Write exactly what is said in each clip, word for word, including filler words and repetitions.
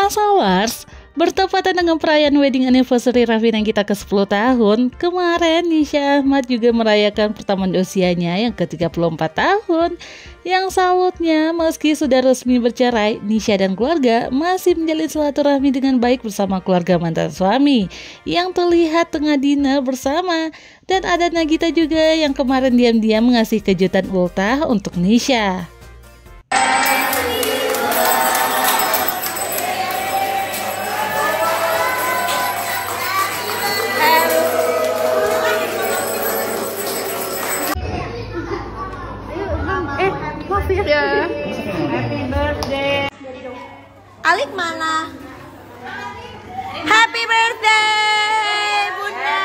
Masawars, bertepatan dengan perayaan wedding anniversary Raffi yang kita ke sepuluh tahun, kemarin Nisha Ahmad juga merayakan pertambahan usianya yang ke tiga puluh empat tahun. Yang salutnya, meski sudah resmi bercerai, Nisha dan keluarga masih menjalin silaturahmi dengan baik bersama keluarga mantan suami yang terlihat tengah dinner bersama. Dan ada Nagita juga yang kemarin diam-diam mengasih kejutan ultah untuk Nisha. Ya. Happy birthday. Alik mana? Happy birthday, Bunda.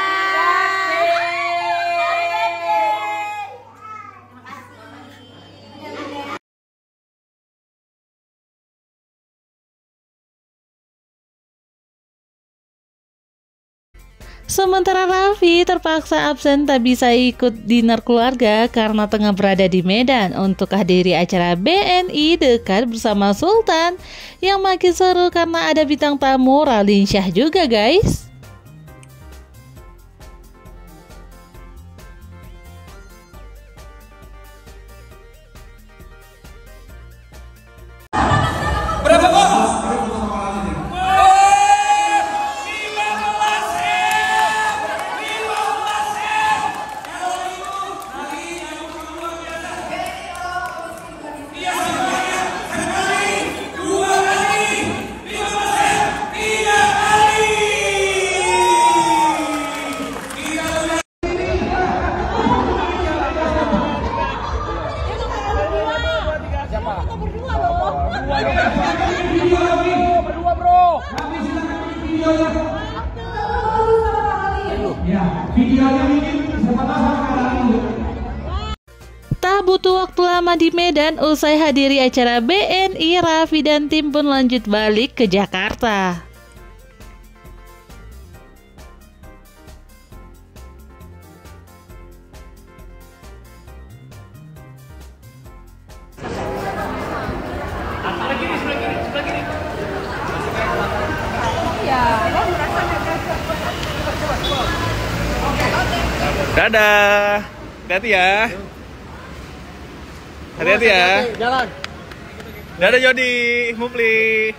Sementara Raffi terpaksa absen tak bisa ikut dinner keluarga karena tengah berada di Medan untuk hadiri acara B N I dekat bersama Sultan. Yang makin seru karena ada bintang tamu Raline Shah juga, guys. Berapa kok? Berdua bro. Tak butuh waktu lama di Medan, usai hadiri acara B N I, Raffi dan tim pun lanjut balik ke Jakarta. Dadah, hati-hati ya. Hati-hati ya. Jalan. Dadah Jody, Mupli.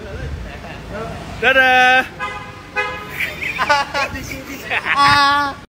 Dadah. Ah.